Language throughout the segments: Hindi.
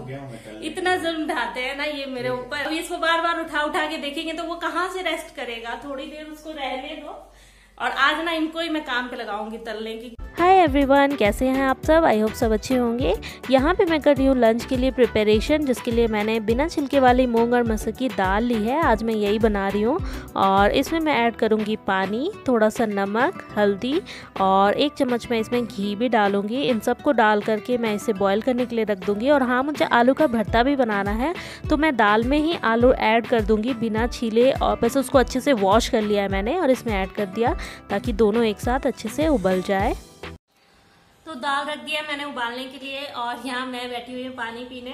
गया हूं मैं। इतना जुल्म ढाते हैं ना ये मेरे ऊपर। अभी इसको बार बार उठा उठा के देखेंगे तो वो कहाँ से रेस्ट करेगा, थोड़ी देर उसको रहने दो। और आज ना इनको ही मैं काम पे लगाऊंगी तलने की। हाय एवरीवन, कैसे हैं आप सब? आई होप सब अच्छे होंगे। यहाँ पे मैं कर रही हूँ लंच के लिए प्रिपरेशन, जिसके लिए मैंने बिना छिलके वाली मूंग और मसूर की दाल ली है। आज मैं यही बना रही हूँ और इसमें मैं ऐड करूँगी पानी, थोड़ा सा नमक, हल्दी और 1 चम्मच मैं इसमें घी भी डालूँगी। इन सबको डाल करके मैं इसे बॉईल करने के लिए रख दूँगी। और हाँ, मुझे आलू का भरता भी बनाना है तो मैं दाल में ही आलू ऐड कर दूँगी बिना छीले। और बस उसको अच्छे से वॉश कर लिया है मैंने और इसमें ऐड कर दिया ताकि दोनों एक साथ अच्छे से उबल जाए। तो दाल रख दिया मैंने उबालने के लिए और यहाँ मैं बैठी हुई हूँ पानी पीने।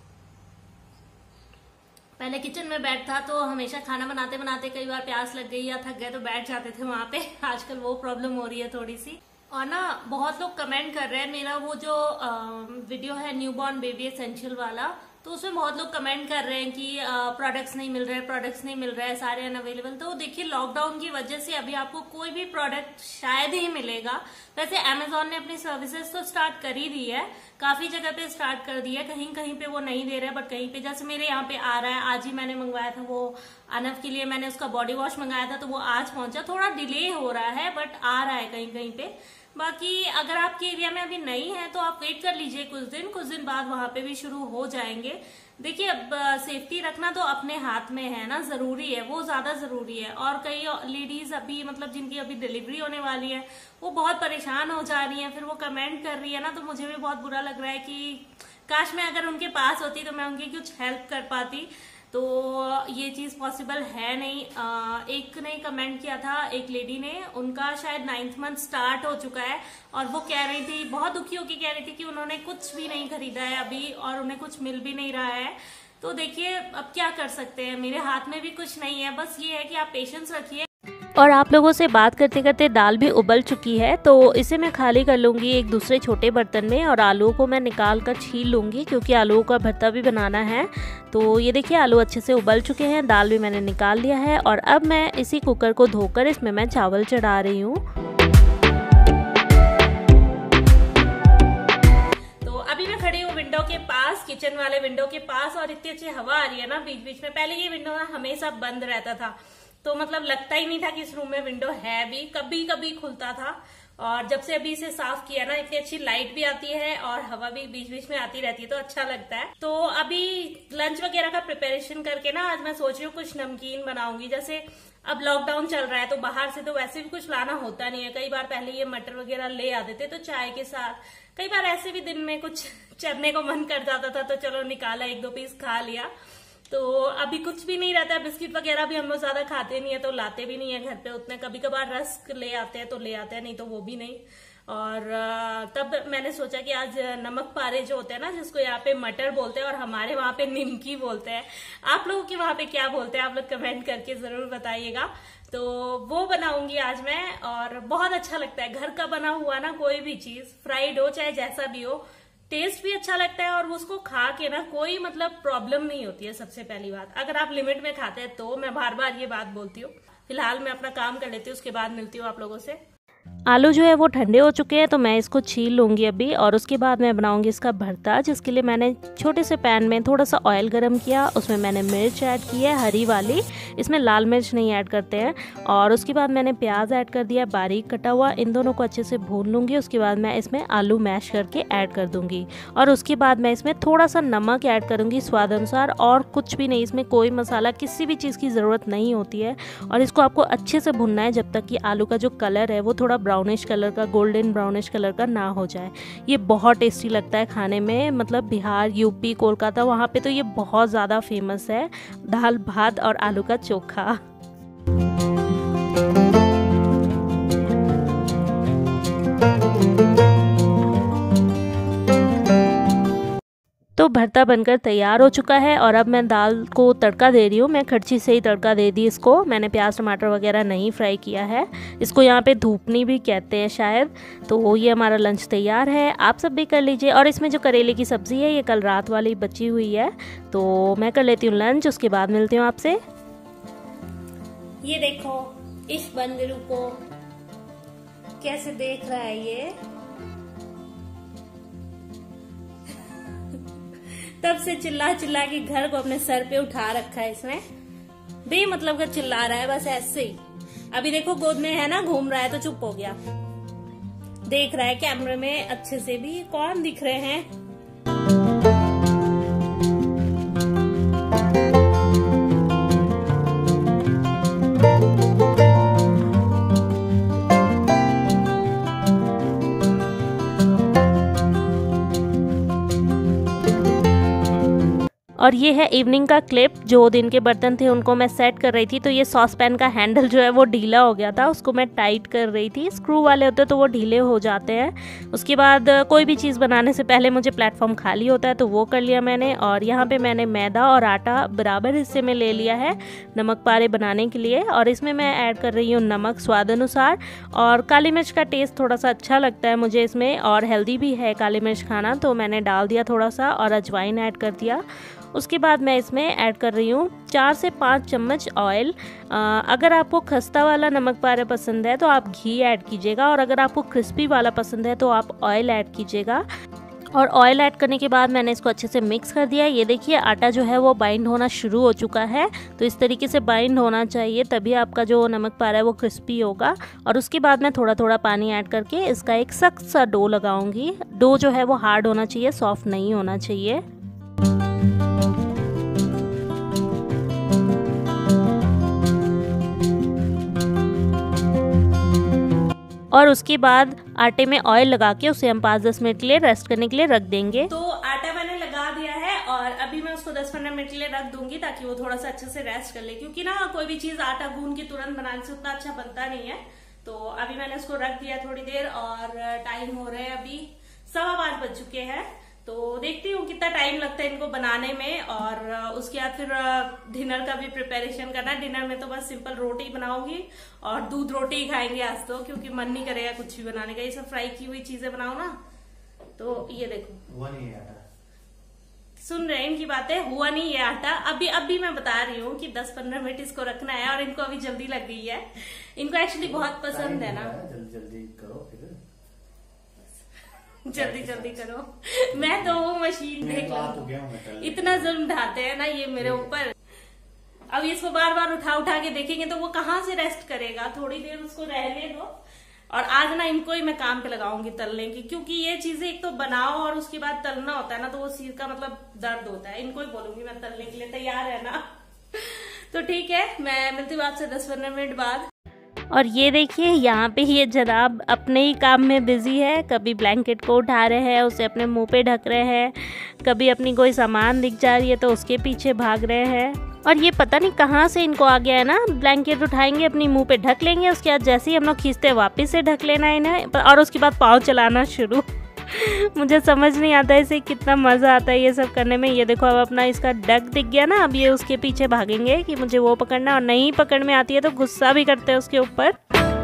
पहले किचन में बैठता तो हमेशा खाना बनाते बनाते कई बार प्यास लग गई या थक गए तो बैठ जाते थे वहां पे। आजकल वो प्रॉब्लम हो रही है थोड़ी सी। और ना बहुत लोग कमेंट कर रहे हैं, मेरा वो जो वीडियो है न्यूबॉर्न बेबी एसेंशियल वाला, तो उसमें बहुत लोग कमेंट कर रहे हैं कि प्रोडक्ट्स नहीं मिल रहे हैं, सारे अनअवेलेबल। तो देखिए, लॉकडाउन की वजह से अभी आपको कोई भी प्रोडक्ट शायद ही मिलेगा। वैसे अमेजोन ने अपनी सर्विसेज तो स्टार्ट कर ही दी है, काफी जगह पे स्टार्ट कर दी है, कहीं कहीं पे वो नहीं दे रहे हैं, बट कहीं पे जैसे मेरे यहाँ पे आ रहा है। आज ही मैंने मंगवाया था, वो अनव के लिए मैंने उसका बॉडी वॉश मंगाया था तो वो आज पहुंचा। थोड़ा डिले हो रहा है बट आ रहा है कहीं कहीं पे। बाकी अगर आपके एरिया में अभी नहीं है तो आप वेट कर लीजिए, कुछ दिन बाद वहां पे भी शुरू हो जाएंगे। देखिए, अब सेफ्टी रखना तो अपने हाथ में है ना, जरूरी है, वो ज्यादा जरूरी है। और कई लेडीज अभी मतलब जिनकी अभी डिलीवरी होने वाली है वो बहुत परेशान हो जा रही है, फिर वो कमेंट कर रही है ना, तो मुझे भी बहुत बुरा लग रहा है कि काश मैं अगर उनके पास होती तो मैं उनकी कुछ हेल्प कर पाती। तो ये चीज पॉसिबल है नहीं। एक ने कमेंट किया था, एक लेडी ने, उनका शायद 9th मंथ स्टार्ट हो चुका है और वो कह रही थी, बहुत दुखी होकर कह रही थी कि उन्होंने कुछ भी नहीं खरीदा है अभी और उन्हें कुछ मिल भी नहीं रहा है। तो देखिए, अब क्या कर सकते हैं, मेरे हाथ में भी कुछ नहीं है। बस ये है कि आप पेशेंस रखिए। और आप लोगों से बात करते करते दाल भी उबल चुकी है तो इसे मैं खाली कर लूँगी एक दूसरे छोटे बर्तन में और आलूओं को मैं निकाल कर छील लूँगी क्योंकि आलूओं का भरता भी बनाना है। तो ये देखिए, आलू अच्छे से उबल चुके हैं, दाल भी मैंने निकाल लिया है और अब मैं इसी कुकर को धोकर इसमें मैं चावल चढ़ा रही हूँ। तो अभी मैं खड़ी हूँ विंडो के पास, किचन वाले विंडो के पास, और इतनी अच्छी हवा आ रही है ना बीच बीच में। पहले ये विंडो ना हमेशा बंद रहता था तो मतलब लगता ही नहीं था कि इस रूम में विंडो है भी, कभी कभी खुलता था। और जब से अभी इसे साफ किया ना, इतनी अच्छी लाइट भी आती है और हवा भी बीच बीच में आती रहती है तो अच्छा लगता है। तो अभी लंच वगैरह का प्रिपरेशन करके ना आज मैं सोच रही हूँ कुछ नमकीन बनाऊंगी। जैसे अब लॉकडाउन चल रहा है तो बाहर से तो वैसे भी कुछ लाना होता नहीं है। कई बार पहले ये मटर वगैरह ले आते थे तो चाय के साथ, कई बार ऐसे भी दिन में कुछ चरने को मन कर जाता था तो चलो निकाला, 1-2 पीस खा लिया। तो अभी कुछ भी नहीं रहता है। बिस्किट वगैरह भी हम लोग ज्यादा खाते नहीं है तो लाते भी नहीं है घर पे उतने। कभी कभार रस्क ले आते हैं तो ले आते हैं, नहीं तो वो भी नहीं। और तब मैंने सोचा कि आज नमक पारे जो होते हैं ना, जिसको यहाँ पे मटर बोलते हैं और हमारे वहां पे निमकी बोलते हैं, आप लोगों के वहां पे क्या बोलते हैं आप लोग कमेंट करके जरूर बताइएगा। तो वो बनाऊंगी आज मैं और बहुत अच्छा लगता है घर का बना हुआ ना, कोई भी चीज फ्राइड हो चाहे जैसा भी हो, टेस्ट भी अच्छा लगता है और उसको खा के ना कोई मतलब प्रॉब्लम नहीं होती है। सबसे पहली बात, अगर आप लिमिट में खाते हैं तो। मैं बार बार ये बात बोलती हूँ। फिलहाल मैं अपना काम कर लेती हूँ, उसके बाद मिलती हूँ आप लोगों से। आलू जो है वो ठंडे हो चुके हैं तो मैं इसको छील लूँगी अभी और उसके बाद मैं बनाऊँगी इसका भरता, जिसके लिए मैंने छोटे से पैन में थोड़ा सा ऑयल गरम किया, उसमें मैंने मिर्च ऐड की है हरी वाली, इसमें लाल मिर्च नहीं ऐड करते हैं। और उसके बाद मैंने प्याज ऐड कर दिया बारीक कटा हुआ, इन दोनों को अच्छे से भून लूँगी। उसके बाद मैं इसमें आलू मैश करके ऐड कर दूँगी और उसके बाद मैं इसमें थोड़ा सा नमक ऐड करूँगी स्वाद अनुसार, और कुछ भी नहीं, इसमें कोई मसाला किसी भी चीज़ की ज़रूरत नहीं होती है। और इसको आपको अच्छे से भुनना है जब तक कि आलू का जो कलर है वो थोड़ा ब्राउनिश कलर का, गोल्डन ब्राउनिश कलर का ना हो जाए। ये बहुत टेस्टी लगता है खाने में। मतलब बिहार, यूपी, कोलकाता, वहाँ पे तो ये बहुत ज़्यादा फेमस है, दाल भात और आलू का चोखा। तो भरता बनकर तैयार हो चुका है और अब मैं दाल को तड़का दे रही हूँ। मैं कड़छी से ही तड़का दे दी इसको, मैंने प्याज टमाटर वगैरह नहीं फ्राई किया है। इसको यहाँ पे धूपनी भी कहते हैं शायद। तो ये हमारा लंच तैयार है, आप सब भी कर लीजिए। और इसमें जो करेले की सब्ज़ी है ये कल रात वाली बची हुई है। तो मैं कर लेती हूँ लंच, उसके बाद मिलती हूँ आपसे। ये देखो इस बंदरू को कैसे देख रहा है ये। तब से चिल्ला चिल्ला के घर को अपने सर पे उठा रखा है इसने, बेमतलब का चिल्ला रहा है बस ऐसे ही। अभी देखो गोद में है ना, घूम रहा है तो चुप हो गया, देख रहा है कैमरे में अच्छे से भी कौन दिख रहे हैं। और ये है इवनिंग का क्लिप। जो दिन के बर्तन थे उनको मैं सेट कर रही थी, तो ये सॉस पैन का हैंडल जो है वो ढीला हो गया था, उसको मैं टाइट कर रही थी। स्क्रू वाले होते तो वो ढीले हो जाते हैं। उसके बाद कोई भी चीज़ बनाने से पहले मुझे प्लेटफॉर्म खाली होता है, तो वो कर लिया मैंने। और यहाँ पे मैंने मैदा और आटा बराबर हिस्से में ले लिया है नमक पारे बनाने के लिए। और इसमें मैं ऐड कर रही हूँ नमक स्वाद अनुसार। और काली मिर्च का टेस्ट थोड़ा सा अच्छा लगता है मुझे इसमें, और हेल्दी भी है काली मिर्च खाना, तो मैंने डाल दिया थोड़ा सा। और अजवाइन ऐड कर दिया। उसके बाद मैं इसमें ऐड कर रही हूँ 4 से 5 चम्मच ऑयल। अगर आपको खस्ता वाला नमक पारा पसंद है तो आप घी ऐड कीजिएगा, और अगर आपको क्रिस्पी वाला पसंद है तो आप ऑयल ऐड कीजिएगा। और ऑयल ऐड करने के बाद मैंने इसको अच्छे से मिक्स कर दिया। ये देखिए आटा जो है वो बाइंड होना शुरू हो चुका है, तो इस तरीके से बाइंड होना चाहिए, तभी आपका जो नमक पारा है वो क्रिस्पी होगा। और उसके बाद मैं थोड़ा थोड़ा पानी ऐड करके इसका एक सख्त सा डो लगाऊंगी। डो जो है वो हार्ड होना चाहिए, सॉफ्ट नहीं होना चाहिए। और उसके बाद आटे में ऑयल लगा के उसे हम 5-10 मिनट के लिए रेस्ट करने के लिए रख देंगे। तो आटा मैंने लगा दिया है और अभी मैं उसको 10-15 मिनट के लिए रख दूंगी ताकि वो थोड़ा सा अच्छे से रेस्ट कर ले, क्योंकि ना कोई भी चीज आटा गूंद के तुरंत बनाने से उतना अच्छा बनता नहीं है। तो अभी मैंने उसको रख दिया थोड़ी देर, और टाइम हो रहा है अभी 5:15 बज चुके हैं। तो देखती हूँ कितना टाइम लगता है इनको बनाने में। और उसके बाद फिर डिनर का भी प्रिपरेशन करना। डिनर में तो बस सिंपल रोटी बनाऊंगी और दूध रोटी ही खाएंगे आज तो, क्योंकि मन नहीं करेगा कुछ भी बनाने का। ये सब फ्राई की हुई चीजें बनाओ ना, तो ये देखो सुन रहे हैं इनकी बातें, हुआ नहीं ये आटा। अभी मैं बता रही हूँ कि 10-15 मिनट इसको रखना है, और इनको अभी जल्दी लग गई है। इनको एक्चुअली बहुत पसंद है ना, जल्दी करो फिर, जल्दी जल्दी करो। मैं तो वो मशीन देख लो, इतना जुल्म ढाते हैं ना ये मेरे ऊपर। अब इसको बार बार उठा उठा के देखेंगे तो वो कहाँ से रेस्ट करेगा। थोड़ी देर उसको रहने दो। और आज ना इनको ही मैं काम पे लगाऊंगी तलने की, क्योंकि ये चीजें एक तो बनाओ और उसके बाद तलना होता है ना, तो वो सिर का मतलब दर्द होता है। इनको ही बोलूंगी मैं तलने के लिए, तैयार है ना। तो ठीक है, मैं मिलती हूँ आपसे 10-15 मिनट बाद। और ये देखिए यहाँ पे ये जनाब अपने ही काम में बिजी है। कभी ब्लैंकेट को उठा रहे हैं, उसे अपने मुंह पे ढक रहे हैं, कभी अपनी कोई सामान दिख जा रही है तो उसके पीछे भाग रहे हैं। और ये पता नहीं कहाँ से इनको आ गया है ना, ब्लैंकेट उठाएंगे अपनी मुंह पे ढक लेंगे, उसके बाद जैसे ही हम लोग खींचते वापस से ढक लेना है इन्हें, और उसके बाद पाँव चलाना शुरू। मुझे समझ नहीं आता है इसे कितना मज़ा आता है ये सब करने में। ये देखो अब अपना इसका डक दिख गया ना, अब ये उसके पीछे भागेंगे कि मुझे वो पकड़ना, और नहीं पकड़ में आती है तो गुस्सा भी करते हैं उसके ऊपर।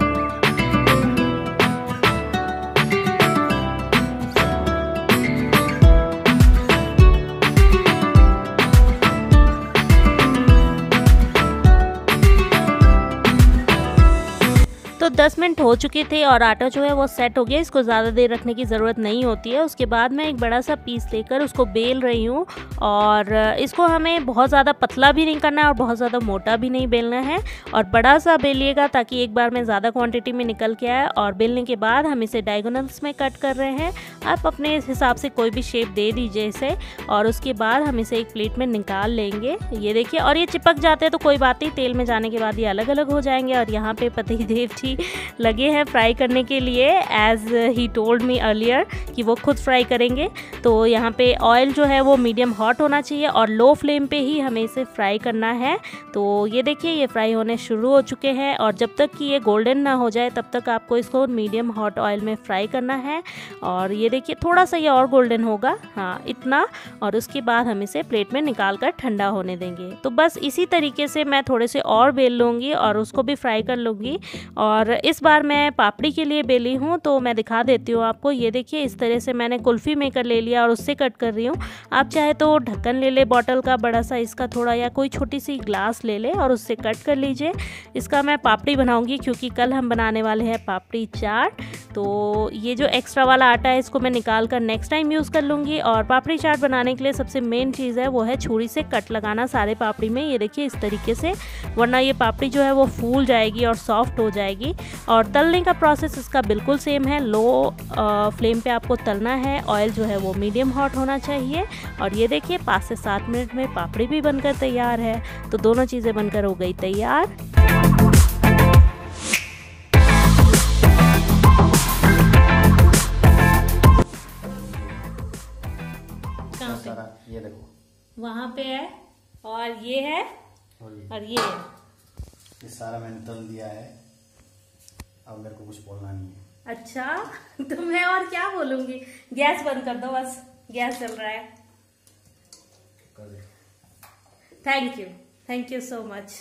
तो 10 मिनट हो चुके थे और आटा जो है वो सेट हो गया। इसको ज़्यादा देर रखने की ज़रूरत नहीं होती है। उसके बाद मैं एक बड़ा सा पीस लेकर उसको बेल रही हूँ, और इसको हमें बहुत ज़्यादा पतला भी नहीं करना है और बहुत ज़्यादा मोटा भी नहीं बेलना है। और बड़ा सा बेलिएगा ताकि एक बार में ज़्यादा क्वांटिटी में निकल के आए। और बेलने के बाद हम इसे डायगोनल्स में कट कर रहे हैं। आप अपने हिसाब से कोई भी शेप दे दीजिए इसे, और उसके बाद हम इसे एक प्लेट में निकाल लेंगे। ये देखिए, और ये चिपक जाते हैं तो कोई बात नहीं, तेल में जाने के बाद ये अलग अलग हो जाएंगे। और यहाँ पे पतिदेव जी लगे हैं फ्राई करने के लिए, as he told me earlier कि वो खुद फ्राई करेंगे। तो यहाँ पे ऑयल जो है वो मीडियम हॉट होना चाहिए और लो फ्लेम पे ही हमें इसे फ्राई करना है। तो ये देखिए ये फ्राई होने शुरू हो चुके हैं, और जब तक कि ये गोल्डन ना हो जाए तब तक आपको इसको मीडियम हॉट ऑयल में फ्राई करना है। और ये देखिए थोड़ा सा ये और गोल्डन होगा, हाँ इतना। और उसके बाद हम इसे प्लेट में निकाल कर ठंडा होने देंगे। तो बस इसी तरीके से मैं थोड़े से और बेल लूँगी और उसको भी फ्राई कर लूँगी। और इस बार मैं पापड़ी के लिए बेली हूँ, तो मैं दिखा देती हूँ आपको। ये देखिए इस तरह से मैंने कुल्फ़ी मेकर ले लिया और उससे कट कर रही हूँ। आप चाहे तो ढक्कन ले ले बॉटल का बड़ा सा इसका थोड़ा, या कोई छोटी सी ग्लास ले ले और उससे कट कर लीजिए। इसका मैं पापड़ी बनाऊँगी क्योंकि कल हम बनाने वाले हैं पापड़ी चाट। तो ये जो एक्स्ट्रा वाला आटा है इसको मैं निकाल कर नेक्स्ट टाइम यूज़ कर लूँगी। और पापड़ी चाट बनाने के लिए सबसे मेन चीज़ है वो है छुरी से कट लगाना सारे पापड़ी में। ये देखिए इस तरीके से, वरना ये पापड़ी जो है वो फूल जाएगी और सॉफ्ट हो जाएगी। और तलने का प्रोसेस इसका बिल्कुल सेम है। लो फ्लेम पे आपको तलना है। ऑयल जो है वो मीडियम हॉट होना चाहिए। और ये देखिए 5 से 7 मिनट में पापड़ी भी बनकर तैयार है। तो दोनों चीज़ें बनकर हो गई तैयार। ये देखो वहाँ पे है और ये है और ये है। ये सारा मैंने तल दिया है। अब मेरे को कुछ बोलना नहीं है। अच्छा तो मैं और क्या बोलूंगी। गैस बंद कर दो, बस गैस चल रहा है। कर दे। Thank you so much.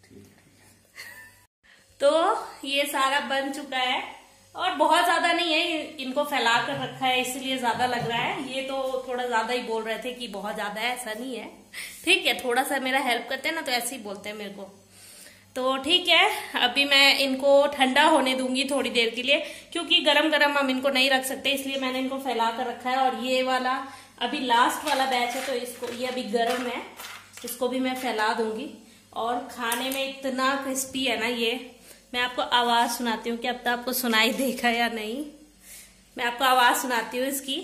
तो ये सारा बन चुका है और बहुत ज्यादा नहीं है, इनको फैला कर रखा है इसलिए ज्यादा लग रहा है। ये तो थोड़ा ज्यादा ही बोल रहे थे कि बहुत ज्यादा है, ऐसा नहीं है। ठीक है, थोड़ा सा मेरा हेल्प करते हैं ना तो ऐसे ही बोलते हैं मेरे को। तो ठीक है, अभी मैं इनको ठंडा होने दूंगी थोड़ी देर के लिए, क्योंकि गरम गरम हम इनको नहीं रख सकते, इसलिए मैंने इनको फैला कर रखा है। और ये वाला अभी लास्ट वाला बैच है तो इसको, ये अभी गर्म है, इसको भी मैं फैला दूंगी। और खाने में इतना क्रिस्पी है ना ये, मैं आपको आवाज सुनाती हूँ कि अब तक आपको सुनाई देगा या नहीं। मैं आपको आवाज सुनाती हूँ इसकी।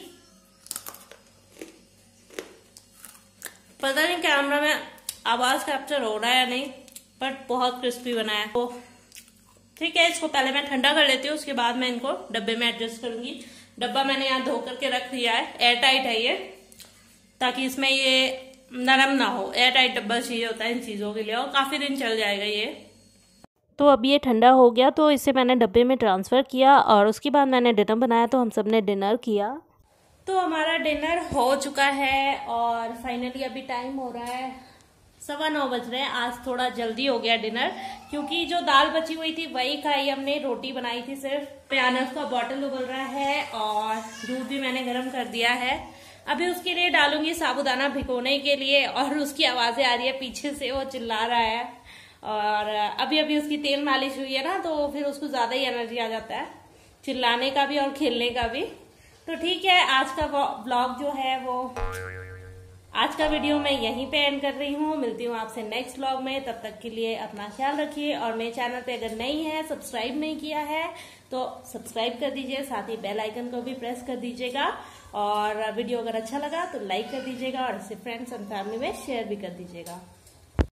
पता नहीं कैमरा में आवाज कैप्चर हो रहा है या नहीं, बट बहुत क्रिस्पी बना है। तो ठीक है, इसको पहले मैं ठंडा कर लेती हूँ, उसके बाद मैं इनको डब्बे में एडजस्ट करूंगी। डब्बा मैंने यहाँ धो करके रख दिया है, एयर टाइट है ये, ताकि इसमें ये नरम ना हो। एयर टाइट डब्बा चाहिए होता है इन चीजों के लिए, और काफी दिन चल जाएगा ये। तो अब ये ठंडा हो गया तो इसे मैंने डब्बे में ट्रांसफ़र किया और उसके बाद मैंने डिनर बनाया। तो हम सब ने डिनर किया। तो हमारा डिनर हो चुका है और फाइनली अभी टाइम हो रहा है 9:15 बज रहे हैं। आज थोड़ा जल्दी हो गया डिनर, क्योंकि जो दाल बची हुई थी वही खाई हमने, रोटी बनाई थी सिर्फ। प्यानस का बॉटल उबल रहा है और दूध भी मैंने गर्म कर दिया है। अभी उसके लिए डालूंगी साबूदाना भिगोने के लिए, और उसकी आवाजें आ रही है पीछे से, वो चिल्ला रहा है। और अभी अभी उसकी तेल मालिश हुई है ना, तो फिर उसको ज्यादा ही एनर्जी आ जाता है चिल्लाने का भी और खेलने का भी। तो ठीक है, आज का व्लॉग जो है वो, आज का वीडियो मैं यहीं पे एंड कर रही हूँ। मिलती हूँ आपसे नेक्स्ट व्लॉग में, तब तक के लिए अपना ख्याल रखिए। और मेरे चैनल पे अगर नहीं है, सब्सक्राइब नहीं किया है तो सब्सक्राइब कर दीजिए, साथ ही बेल आइकन को भी प्रेस कर दीजिएगा। और वीडियो अगर अच्छा लगा तो लाइक कर दीजिएगा और इसे फ्रेंड्स एंड फैमिली में शेयर भी कर दीजिएगा।